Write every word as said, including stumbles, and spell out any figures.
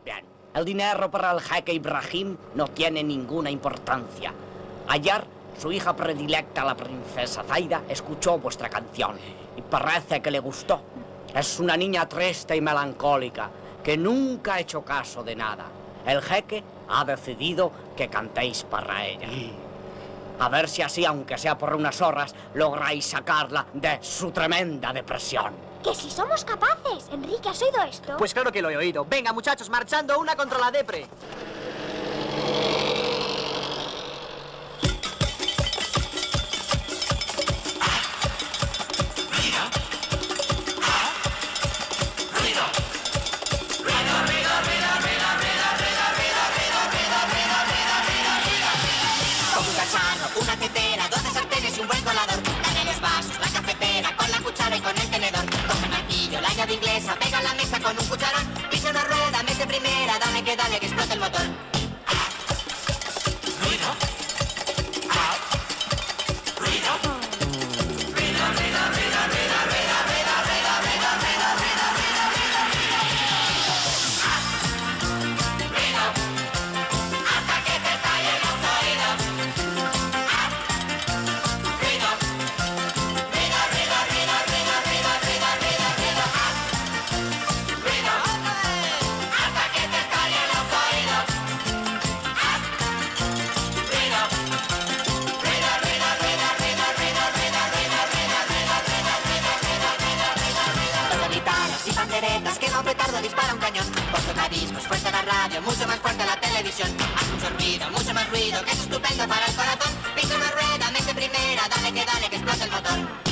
Bien, el dinero para el jeque Ibrahim no tiene ninguna importancia. Ayer, su hija predilecta, la princesa Zaida, escuchó vuestra canción y parece que le gustó. Es una niña triste y melancólica que nunca ha hecho caso de nada. El jeque ha decidido que cantéis para ella. A ver si así, aunque sea por unas horas, lográis sacarla de su tremenda depresión. ¡Que si somos capaces! Enrique, ¿has oído esto? Pues claro que lo he oído. Venga, muchachos, marchando una contra la depre. Una tetera, doce sartenes y un buen colador. Dale los vasos, la cafetera, con la cuchara y con el tenedor. Coge el martillo, la llave inglesa, pega la mesa con un cucharón. Pisa una rueda, mete primera, dale que dale que explote el motor. Ruido. Ruido. Ruido, ruido, ruido, ruido, ruido, ruido, ruido, ruido, ruido, ruido, ruido, ruido, ruido. Ruido. Hasta que te tallen los oídos. Quema un petardo, dispara un cañón. Por tocadiscos, fuerte la radio, mucho más fuerte la televisión. Haz mucho ruido, mucho más ruido, que es estupendo para el corazón. Pisa una rueda, mete primera, dale que dale que explota el motor.